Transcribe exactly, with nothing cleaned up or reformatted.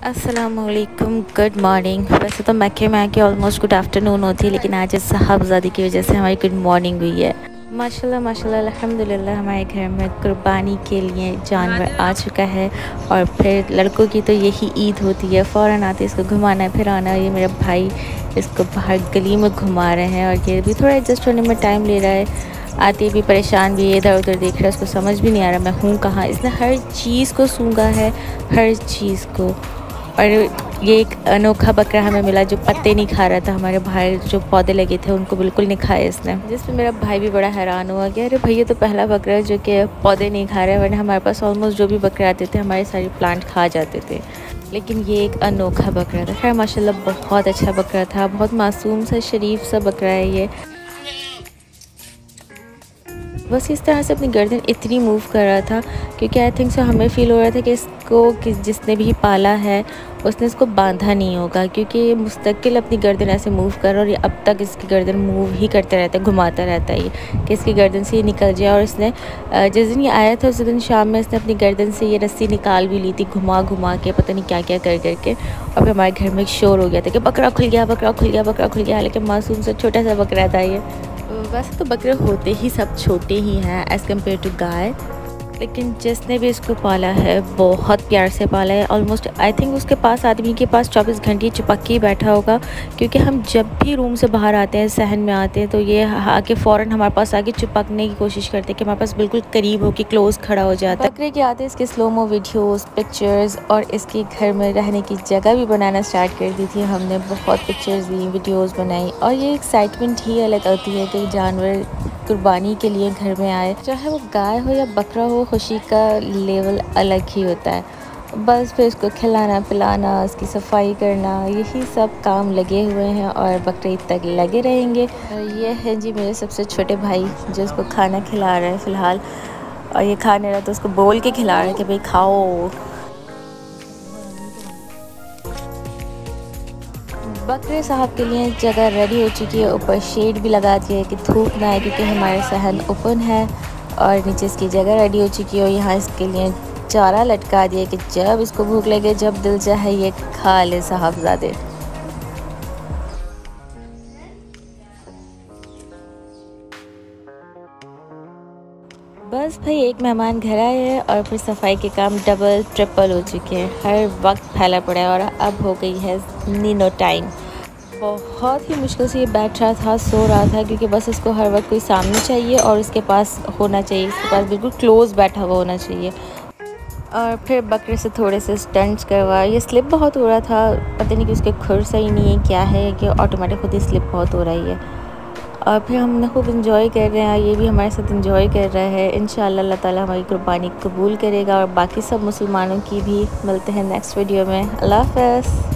अस्सलामुअलैकुम, good morning. वैसे तो मक्के में आके ऑलमोस्ट गुड आफ्टरनून होती है, लेकिन आज साहबजादी की वजह से हमारी गुड मॉर्निंग हुई है। माशाल्लाह माशाल्लाह अल्हम्दुलिल्लाह हमारे घर में कुर्बानी के लिए जानवर आ चुका है। और फिर लड़कों की तो यही ईद होती है, फ़ौरन आते इसको घुमाना फिराना। ये मेरा भाई इसको बाहर गली में घुमा रहे हैं और ये भी थोड़ा एडजस्ट होने में टाइम ले रहा है। आते भी परेशान भी, इधर उधर देख रहा है, उसको समझ भी नहीं आ रहा मैं हूँ कहाँ। इसने हर चीज़ को सूंघा है, हर चीज़ को। और ये एक अनोखा बकरा हमें मिला जो पत्ते नहीं खा रहा था। हमारे बाहर जो पौधे लगे थे उनको बिल्कुल नहीं खाया इसने, जिसमें मेरा भाई भी बड़ा हैरान हुआ कि अरे भैया तो पहला बकरा है जो कि पौधे नहीं खा रहा है, वरना हमारे पास ऑलमोस्ट जो भी बकरे आते थे हमारे सारे प्लांट खा जाते थे। लेकिन ये एक अनोखा बकरा था। खैर माशाल्लाह बहुत अच्छा बकरा था, बहुत मासूम सा शरीफ सा बकरा है ये। बस इस तरह से अपनी गर्दन इतनी मूव कर रहा था क्योंकि आई थिंक सो हमें फ़ील हो रहा था कि इसको कि जिसने भी पाला है उसने इसको बांधा नहीं होगा, क्योंकि ये मुस्तकिल अपनी गर्दन ऐसे मूव कर रहा है और ये अब तक इसकी गर्दन मूव ही करता रहता है, घुमाता रहता है ये कि इसकी गर्दन से ये निकल जाए। और इसने जिस दिन ये आया था उस दिन शाम में इसने अपनी गर्दन से ये रस्सी निकाल भी ली थी, घुमा घुमा के पता नहीं क्या क्या कर करके। और फिर हमारे घर में एक शोर हो गया था कि बकरा खुल गया बकरा खुल गया बकरा खुल गया, लेकिन मासूम सा छोटा सा बकरा था ये। वैसे तो बकरे होते ही सब छोटे ही हैं एज़ कम्पेयर टू गाय, लेकिन जिसने भी इसको पाला है बहुत प्यार से पाला है। ऑलमोस्ट आई थिंक उसके पास आदमी के पास चौबीस घंटे चिपक के ही बैठा होगा, क्योंकि हम जब भी रूम से बाहर आते हैं, सहन में आते हैं, तो ये आके फ़ौरन हमारे पास आके चिपकने की कोशिश करते हैं कि हमारे पास बिल्कुल करीब हो के क्लोज़ खड़ा हो जाता है। बकरे के आते इसके स्लोमो वीडियोज़, पिक्चर्स और इसके घर में रहने की जगह भी बनाना स्टार्ट कर दी थी हमने। बहुत पिक्चर्स ली, वीडियोज़ बनाई और ये एक्साइटमेंट ही अलग होती है कि जानवर कुर्बानी के लिए घर में आए, चाहे वो गाय हो या बकरा हो, खुशी का लेवल अलग ही होता है। बस फिर इसको खिलाना पिलाना, इसकी सफाई करना, यही सब काम लगे हुए हैं और बकरीद तक लगे रहेंगे। और ये है जी मेरे सबसे छोटे भाई जो इसको खाना खिला रहा है फ़िलहाल। और ये खा नहीं रहा तो उसको बोल के खिला रहा है कि भाई खाओ। बकरे साहब के लिए जगह रेडी हो चुकी है, ऊपर शेड भी लगा दिया है कि धूप ना आए, क्योंकि हमारे सहन ओपन है। और नीचे इसकी जगह रेडी हो चुकी है और यहाँ इसके लिए चारा लटका दिया कि जब इसको भूख लगे, जब दिल चाहे ये खा ले साहबजादे। बस भाई एक मेहमान घर आए हैं और फिर सफाई के काम डबल ट्रिपल हो चुके हैं, हर वक्त फैला पड़ा है। और अब हो गई है नीनो टाइम। बहुत ही मुश्किल से ये बैठ रहा था, सो रहा था, क्योंकि बस इसको हर वक्त कोई सामने चाहिए और इसके पास होना चाहिए, इसके पास बिल्कुल क्लोज़ बैठा हुआ होना चाहिए। और फिर बकरे से थोड़े से स्टंट्स करवा, ये स्लिप बहुत हो रहा था, पता नहीं कि उसके खुर सही नहीं है क्या है कि ऑटोमेटिक खुद ही स्लिप बहुत हो रही है। और फिर हम खूब इंजॉय कर रहे हैं, ये भी हमारे साथ इंजॉय कर रहा है। इंशाअल्लाह अल्लाह ताला हमारी कुर्बानी कबूल करेगा और बाकी सब मुसलमानों की भी। मिलते हैं नेक्स्ट वीडियो में। अल्लाह हाफ़िज़।